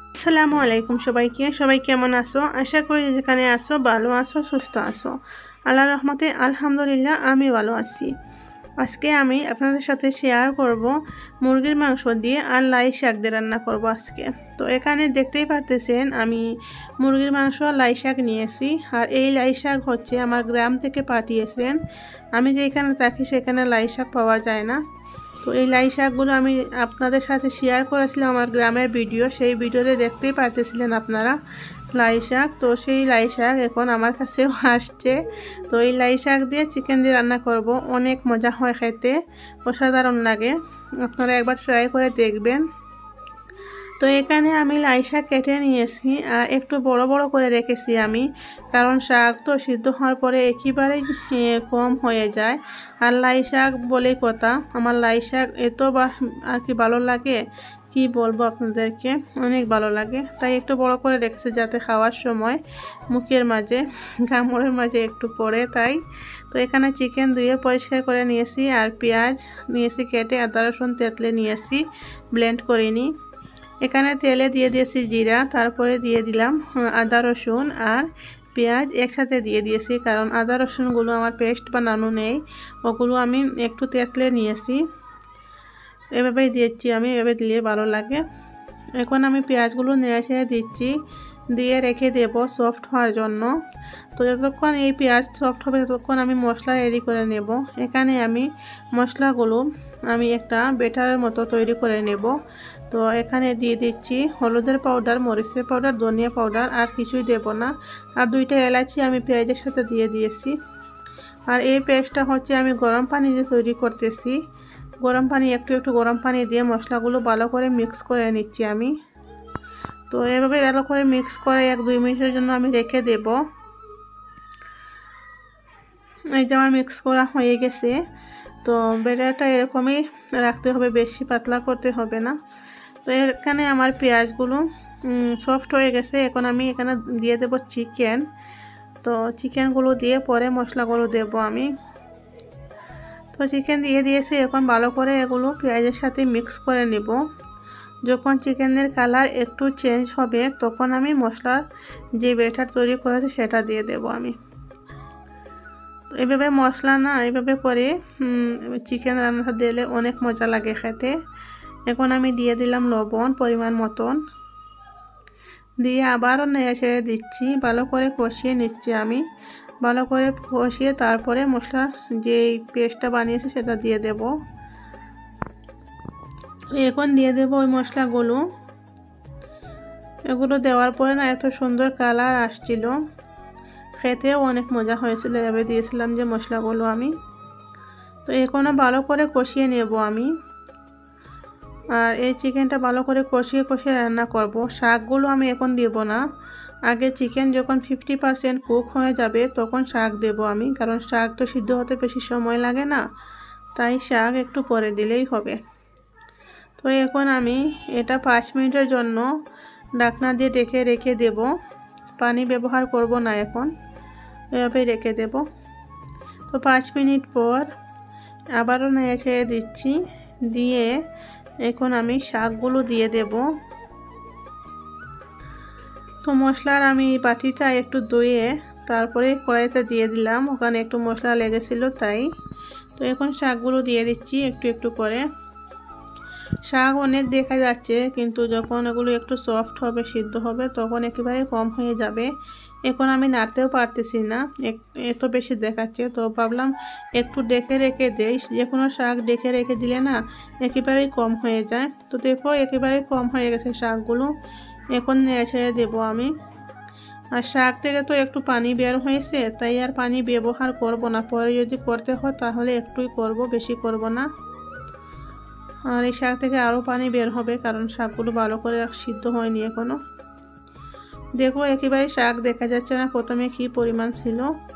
আসসালামু আলাইকুম সবাই কেমন আছো? আশা করি যেখানে আছো ভালো আছো, সুস্থ আছো। আল্লাহর রহমতে আলহামদুলিল্লাহ আমি ভালো আছি। আজকে আমি আপনাদের সাথে শেয়ার করব মুরগির মাংস দিয়ে আর লাই শাক দিয়ে রান্না করব আজকে। তো এখানে দেখতেই পারতেছেন আমি মুরগির মাংস লাই শাক নিয়েছি। আর এই লাই শাক হচ্ছে আমার গ্রাম থেকে পাঠিয়েছেন। আমি যেখানে থাকি সেখানে লাই শাক পাওয়া যায় না। তো এই লাই শাকগুলো আমি আপনাদের সাথে শেয়ার করেছিলাম আমার গ্রামের ভিডিও, সেই ভিডিওতে দেখতেই পারতেছিলেন আপনারা লাই শাক। তো সেই লাই শাক এখন আমার কাছেও আসছে। তো এই লাই শাক দিয়ে চিকেন দিয়ে রান্না করব, অনেক মজা হয় খেতে, অসাধারণ লাগে। আপনারা একবার ট্রাই করে দেখবেন। তো এখানে আমি লাই শাক কেটে নিয়েছি আর একটু বড় বড় করে রেখেছি আমি, কারণ শাক তো সিদ্ধ হওয়ার পরে একেবারেই কম হয়ে যায়। আর লাই শাক বলেই কথা, আমার লাই শাক এত আর কি ভালো লাগে, কি বলবো আপনাদেরকে, অনেক ভালো লাগে। তাই একটু বড় করে রেখেছি যাতে খাওয়ার সময় মুখের মাঝে কামড়ের মাঝে একটু পড়ে। তাই তো এখানে চিকেন ধুয়ে পরিষ্কার করে নিয়েছি আর পেঁয়াজ নিয়েছি কেটে, আদা রসুন তেঁতলে নিয়েছি, ব্লেন্ড করিনি। এখানে তেলে দিয়ে দিয়েছি জিরা, তারপরে দিয়ে দিলাম আদা রসুন আর পেঁয়াজ একসাথে দিয়ে দিয়েছি, কারণ আদা রসুনগুলো আমার পেস্ট বানানো নেই, ওগুলো আমি একটু তেঁতলে নিয়েছি। এভাবেই দিয়েছি আমি, এভাবে দিলে ভালো লাগে। এখন আমি পেঁয়াজগুলো নেড়ে ছেড়ে দিচ্ছি, দিয়ে রেখে দেব সফট হওয়ার জন্য। তো যতক্ষণ এই পেঁয়াজ সফট হবে ততক্ষণ আমি মশলা রেডি করে নেব। এখানে আমি মশলাগুলো একটা ব্যাটারের মতো তৈরি করে নেব। তো এখানে দিয়ে দিচ্ছি হলুদের পাউডার, মরিচের পাউডার, ধনিয়া পাউডার, আর কিছুই দেব না। আর 2টা এলাচি আমি পেঁয়াজের সাথে দিয়ে দিয়েছি। আর এই পেস্টটা হচ্ছে আমি গরম পানি দিয়ে তৈরি করতেছি। গরম পানি একটু গরম পানি দিয়ে মশলাগুলো ভালো করে মিক্স করে নিচ্ছি আমি। তো এভাবে ভালো করে মিক্স করে 1-2 মিনিটের জন্য আমি রেখে দেব। এই যে আমার মিক্স করা হয়ে গেছে। তো ব্যাটারটা এরকমই রাখতে হবে, বেশি পাতলা করতে হবে না। তো এখানে আমার পেঁয়াজগুলো সফট হয়ে গেছে। এখন আমি এখানে দিয়ে দেব চিকেন। তো চিকেনগুলো দিয়ে পরে মশলাগুলো দেব আমি। তো চিকেন দিয়ে দিয়েছি, এখন ভালো করে এগুলো পেঁয়াজের সাথে মিক্স করে নেব। যখন চিকেনের কালার একটু চেঞ্জ হবে তখন আমি মশলার যে ব্যাটার তৈরি করেছি সেটা দিয়ে দেব আমি। তো এইভাবে মশলা না এইভাবে করে চিকেন রান্না দিলে অনেক মজা লাগে খেতে। এখন আমি দিয়ে দিলাম লবণ পরিমাণ মতন, দিয়ে আবারও নেড়ে ছেড়ে দিচ্ছি, ভালো করে কষিয়ে নিচ্ছি আমি। ভালো করে কষিয়ে তারপরে মশলা যে পেস্টটা বানিয়েছি সেটা দিয়ে দেব। এখন দিয়ে দেব ওই মশলাগুলো। এগুলো দেওয়ার পরে না এত সুন্দর কালার আসছিল, খেতেও অনেক মজা হয়েছিল। এভাবে দিয়েছিলাম যে মশলাগুলো আমি। তো এখনও ভালো করে কষিয়ে নেব আমি। আর এই চিকেনটা ভালো করে কষিয়ে রান্না করব। শাকগুলো আমি এখন দেব না, আগে চিকেন যখন 50% কুক হয়ে যাবে তখন শাক দেব আমি, কারণ শাক তো সিদ্ধ হতে বেশি সময় লাগে না, তাই শাক একটু পরে দিলেই হবে। তো এখন আমি এটা 5 মিনিটের জন্য ঢাকনা দিয়ে রেখে দেব। পানি ব্যবহার করব না, এখন এভাবেই রেখে দেব। তো 5 মিনিট পর আবারও নেড়ে ছেড়ে দিচ্ছি, দিয়ে এখন আমি শাকগুলো দিয়ে দেব। তো মশলার আমি বাটিটা একটু ধুয়ে তারপরে কড়াইতে দিয়ে দিলাম, ওখানে একটু মশলা লেগেছিল তাই। তো এখন শাকগুলো দিয়ে দিচ্ছি একটু করে। শাক অনেক দেখা যাচ্ছে, কিন্তু যখন এগুলো একটু সফট হবে সিদ্ধ হবে তখন একেবারে কম হয়ে যাবে। এখন আমি নাড়তেও পারতেছি না, এত বেশি দেখাচ্ছে। তো ভাবলাম একটু রেখে দেই, যে কোনো শাক রেখে দিলে না একেবারেই কম হয়ে যায়। তো দেখো একেবারেই কম হয়ে গেছে শাকগুলো, এখন নেড়ে ছেড়ে দেবো আমি। আর শাক থেকে তো একটু পানি বের হয়েছে, তাই আর পানি ব্যবহার করব না, পরে যদি করতে হয় তাহলে একটুই করব, বেশি করব না। আর এই শাক থেকে আরও পানি বের হবে, কারণ শাকগুলো ভালো করে সিদ্ধ হয়নি এখনো। দেখো একেবারে শাক দেখা যাচ্ছে না প্রথমে কি পরিমাণ ছিল।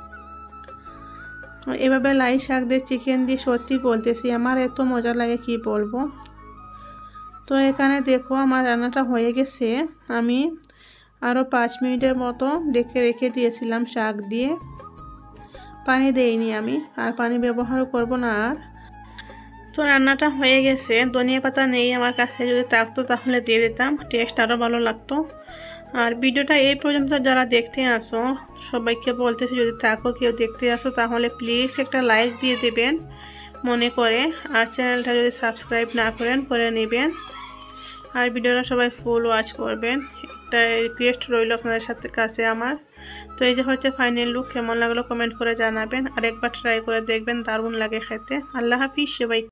এভাবে লাই শাক দিয়ে চিকেন দিয়ে সত্যি বলতেছি আমার এত মজা লাগে কি বলবো। তো এখানে দেখো আমার রান্নাটা হয়ে গেছে। আমি আরও 5 মিনিটের মতো রেখে দিয়েছিলাম শাক দিয়ে, পানি দেইনি আমি, আর পানি ব্যবহার করব না। আর তো রান্নাটা হয়ে গেছে, ধনিয়া পাতা নেই আমার কাছে, যদি থাকতো তাহলে দিয়ে দিতাম, টেস্ট আরও ভালো লাগতো। আর ভিডিওটা এই পর্যন্ত যারা দেখতে আসো সবাইকে বলতেছি, যদি থাকো কেউ দেখতে আসো তাহলে প্লিজ একটা লাইক দিয়ে দেবেন মনে করে, আর চ্যানেলটা যদি সাবস্ক্রাইব না করেন করে নেবেন, আর ভিডিওটা সবাই ফুল ওয়াচ করবেন, একটা রিকোয়েস্ট রইল আপনাদের সাথে কাছে আমার। তো এই যে হচ্ছে ফাইনাল লুক, কেমন লাগলো কমেন্ট করে জানাবেন, আর একবার ট্রাই করে দেখবেন, দারুণ লাগে খেতে। আল্লাহ হাফিজ সবাই।